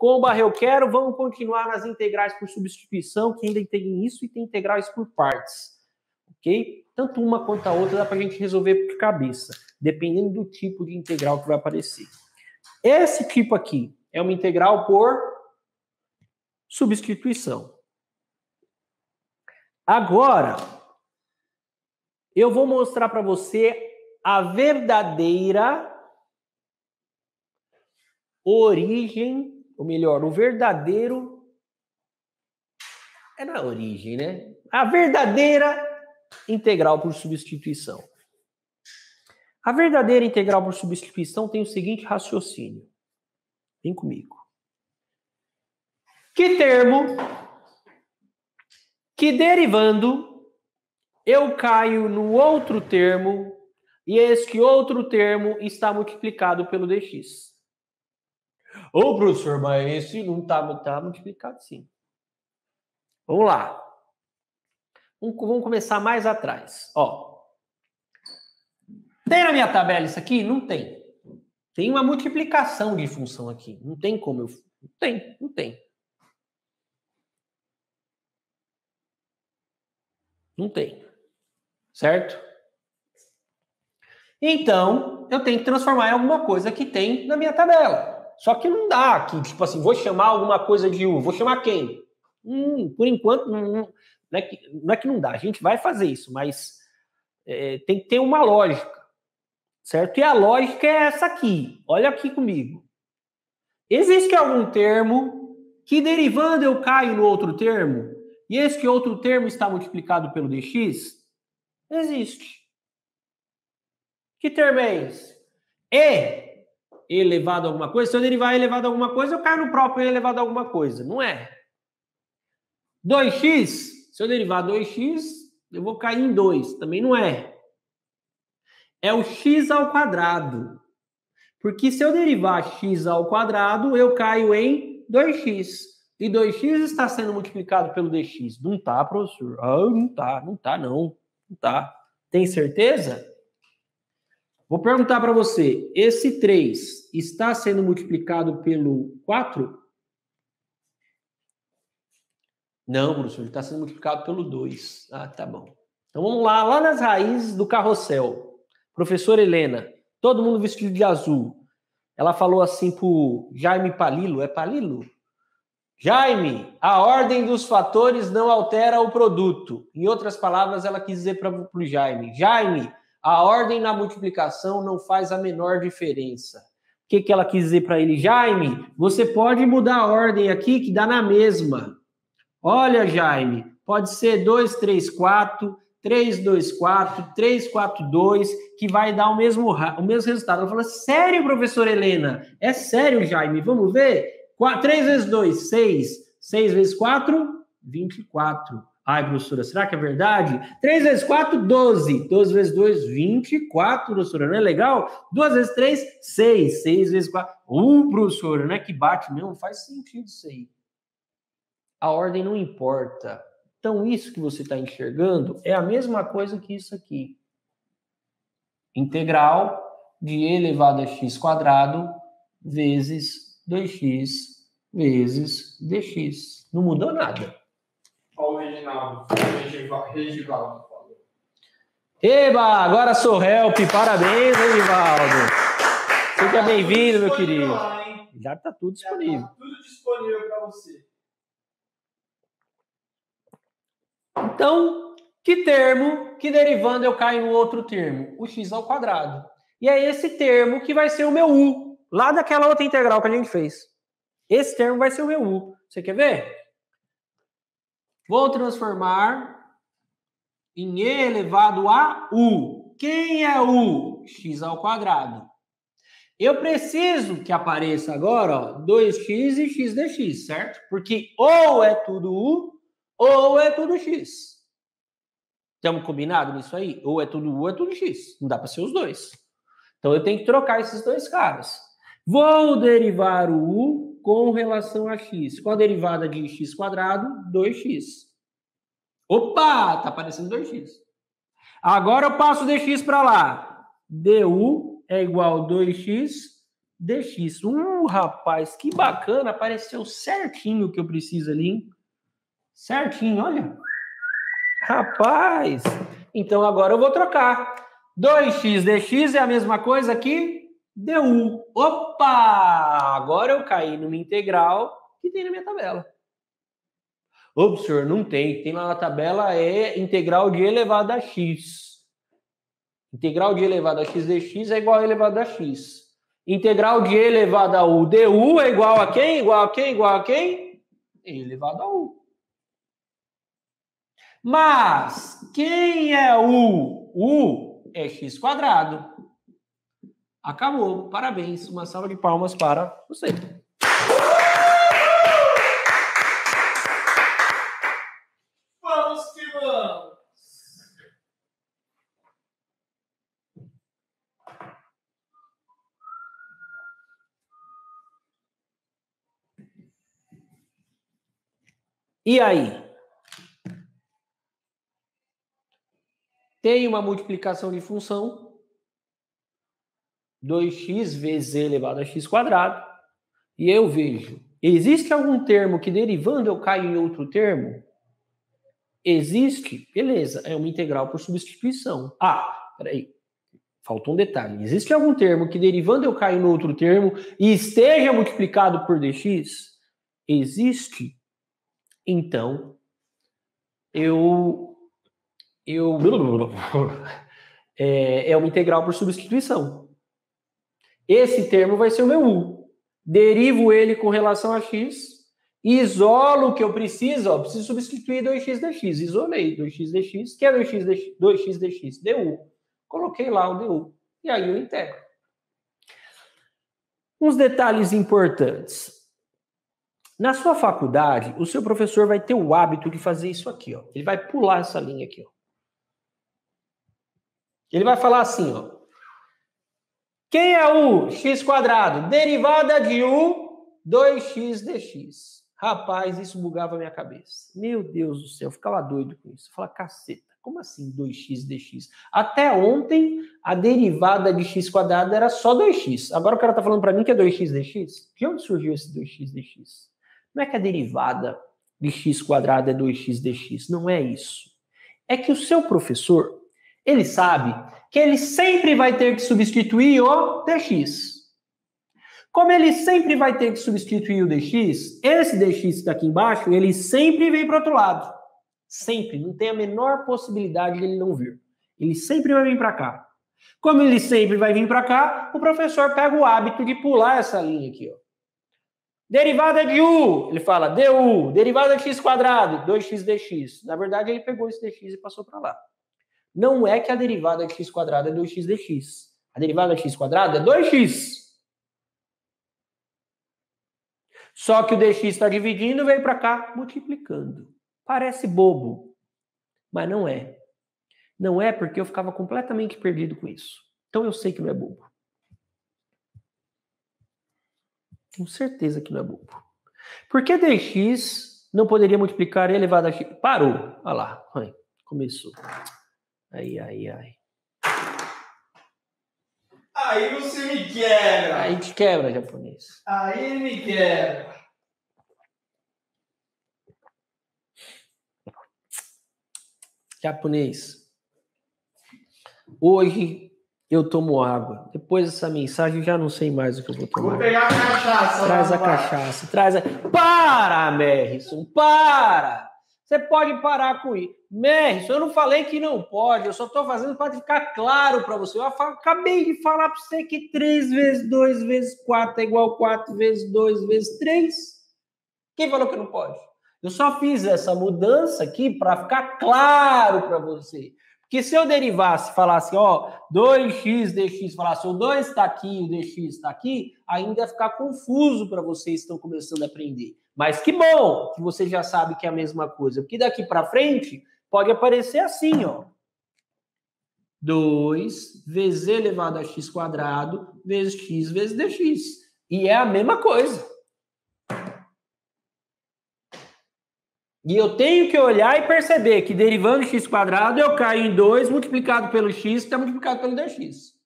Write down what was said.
com /eu quero, vamos continuar nas integrais por substituição, que ainda tem isso, e tem integrais por partes. Ok? Tanto uma quanto a outra dá para a gente resolver por cabeça, dependendo do tipo de integral que vai aparecer. Esse tipo aqui é uma integral por substituição. Agora, eu vou mostrar para você a verdadeira origem, ou melhor, o verdadeiro... É na origem, né? A verdadeira integral por substituição. A verdadeira integral por substituição tem o seguinte raciocínio. Vem comigo. Que termo que derivando eu caio no outro termo e esse outro termo está multiplicado pelo dx. Ô, professor, mas esse não está multiplicado sim. Vamos lá. Vamos começar mais atrás. Ó. Tem na minha tabela isso aqui? Não tem. Tem uma multiplicação de função aqui. Não tem como eu... Não tem. Não tem. Certo? Então, eu tenho que transformar em alguma coisa que tem na minha tabela. Só que não dá aqui, tipo assim, vou chamar alguma coisa de U. Vou chamar quem? Por enquanto, não é que não dá. A gente vai fazer isso, mas tem que ter uma lógica. Certo? E a lógica é essa aqui. Olha aqui comigo. Existe algum termo que derivando eu caio no outro termo? E esse outro termo está multiplicado pelo dx? Existe. Que termo é esse? E elevado a alguma coisa. Se eu derivar E elevado a alguma coisa, eu caio no próprio E elevado a alguma coisa. Não é? 2x, se eu derivar 2x, eu vou cair em 2. Também não é. É o x ao quadrado. Porque se eu derivar x ao quadrado, eu caio em 2x. E 2x está sendo multiplicado pelo dx. Não tá, professor? Ah, não tá. Tem certeza? Vou perguntar para você, esse 3 está sendo multiplicado pelo 4? Não, professor, ele está sendo multiplicado pelo 2. Ah, tá bom. Então vamos lá nas raízes do carrossel. Professora Helena, todo mundo vestido de azul. Ela falou assim pro Jaime Palilo, é Palilo? Jaime, a ordem dos fatores não altera o produto. Em outras palavras, ela quis dizer para o Jaime, Jaime, a ordem na multiplicação não faz a menor diferença. O que ela quis dizer para ele? Jaime, você pode mudar a ordem aqui que dá na mesma. Olha, Jaime, pode ser 2, 3, 4, 3, 2, 4, 3, 4, 2, que vai dar o mesmo resultado. Ela falou, sério, professora Helena? É sério, Jaime? Vamos ver? 3 vezes 2, 6. 6 vezes 4, 24. Ai, professora, será que é verdade? 3 vezes 4, 12. 12 vezes 2, 24, professora. Não é legal? 2 vezes 3, 6. 6 vezes 4. Professora, não é que bate mesmo? Não faz sentido isso aí. A ordem não importa. Então, isso que você está enxergando é a mesma coisa que isso aqui. Integral de E elevado a x quadrado vezes 2x vezes dx. Não mudou nada. Olha o Reginaldo. Regivaldo falou. Eba, agora sou help. Parabéns, Regivaldo. Seja bem-vindo, meu querido. Lá, já está tudo disponível. Já tá tudo disponível para você. Então, que termo que derivando eu caio no outro termo? O x ao quadrado. E é esse termo que vai ser o meu u, lá daquela outra integral que a gente fez. Esse termo vai ser o meu u. Você quer ver? Vou transformar em e elevado a u. Quem é u? X ao quadrado. Eu preciso que apareça agora, ó, 2x e x dx, certo? Porque ou é tudo u, ou é tudo x. Estamos combinados nisso aí? Ou é tudo u, ou é tudo x. Não dá para ser os dois. Então, eu tenho que trocar esses dois caras. Vou derivar o u com relação a x. Qual a derivada de x quadrado? 2x. Opa! Tá aparecendo 2x. Agora eu passo dx para lá. du é igual a 2x dx. Rapaz, que bacana, apareceu certinho o que eu preciso ali, hein? Certinho, olha. Rapaz, então agora eu vou trocar. 2x dx é a mesma coisa que du. Opa! Agora eu caí numa integral que tem na minha tabela. Ô, professor, não tem. Tem lá na tabela é integral de elevado a x. Integral de elevado a x dx é igual a elevado a x. Integral de elevado a u du é igual a quem? Igual a quem? Igual a quem? Elevado a u. Mas quem é u? U é x quadrado. Acabou. Parabéns. Uma salva de palmas para você. Vamos que vamos. E aí? Tem uma multiplicação de função, 2x vezes e elevado a x quadrado, e eu vejo, existe algum termo que derivando eu caio em outro termo? Existe? Beleza, é uma integral por substituição. Peraí, faltou um detalhe. Existe algum termo que derivando eu caio em outro termo e esteja multiplicado por dx? Existe? Então, é uma integral por substituição. Esse termo vai ser o meu u. Derivo ele com relação a x, isolo o que eu preciso, preciso substituir 2x dx. Isolei 2x dx, que é 2x dx, du. Coloquei lá o du. E aí eu integro. Uns detalhes importantes. Na sua faculdade, o seu professor vai ter o hábito de fazer isso aqui, ó. Ele vai pular essa linha aqui, ó. Ele vai falar assim, ó. Quem é u? X quadrado. Derivada de u, 2x dx. Rapaz, isso bugava a minha cabeça. Meu Deus do céu, eu ficava doido com isso. Eu falava, caceta, como assim 2x dx? Até ontem, a derivada de x quadrado era só 2x. Agora o cara tá falando para mim que é 2x dx? De onde surgiu esse 2x dx? Não é que a derivada de x quadrado é 2x dx. Não é isso. É que o seu professor, ele sabe que ele sempre vai ter que substituir o dx. Como ele sempre vai ter que substituir o dx, esse dx que está aqui embaixo, ele sempre vem para o outro lado. Sempre. Não tem a menor possibilidade de ele não vir. Ele sempre vai vir para cá. Como ele sempre vai vir para cá, o professor pega o hábito de pular essa linha aqui, ó. Derivada de u, ele fala du. Derivada de x quadrado, 2x dx. Na verdade, ele pegou esse dx e passou para lá. Não é que a derivada de x quadrado é 2x dx. A derivada de x quadrado é 2x. Só que o dx está dividindo e veio para cá multiplicando. Parece bobo, mas não é. Não é porque eu ficava completamente perdido com isso. Então eu sei que não é bobo. Tenho certeza que não é bobo. Por que dx não poderia multiplicar elevado a x? Parou. Olha lá. Começou. Ai. Aí você me quebra. Aí te quebra, japonês. Aí me quebra. Japonês. Hoje eu tomo água. Depois dessa mensagem eu já não sei mais o que eu vou tomar. Vou pegar a cachaça. Traz a cachaça. Traz a... Para, Merrisson. Para! Você pode parar com isso. Merrisson, eu não falei que não pode. Eu só estou fazendo para ficar claro para você. Eu acabei de falar para você que 3 vezes 2 vezes 4 é igual a 4 vezes 2 vezes 3. Quem falou que não pode? Eu só fiz essa mudança aqui para ficar claro para você. Porque se eu derivasse, falasse, 2x dx, falasse, o 2 está aqui, o dx está aqui, ainda ia ficar confuso para vocês que estão começando a aprender. Mas que bom que você já sabe que é a mesma coisa. Porque daqui para frente pode aparecer assim, 2 vezes e elevado a x quadrado vezes x vezes dx. E é a mesma coisa. E eu tenho que olhar e perceber que derivando x quadrado eu caio em 2 multiplicado pelo x que está multiplicado pelo dx.